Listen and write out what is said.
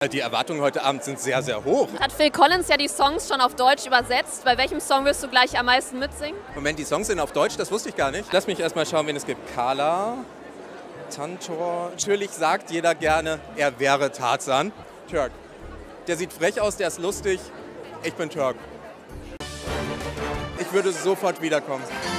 Die Erwartungen heute Abend sind sehr, sehr hoch. Hat Phil Collins ja die Songs schon auf Deutsch übersetzt. Bei welchem Song wirst du gleich am meisten mitsingen? Moment, die Songs sind auf Deutsch, das wusste ich gar nicht. Lass mich erstmal schauen, wen es gibt. Carla, Tantor. Natürlich sagt jeder gerne, er wäre Tarzan. Türk. Der sieht frech aus, der ist lustig. Ich bin Türk. Ich würde sofort wiederkommen.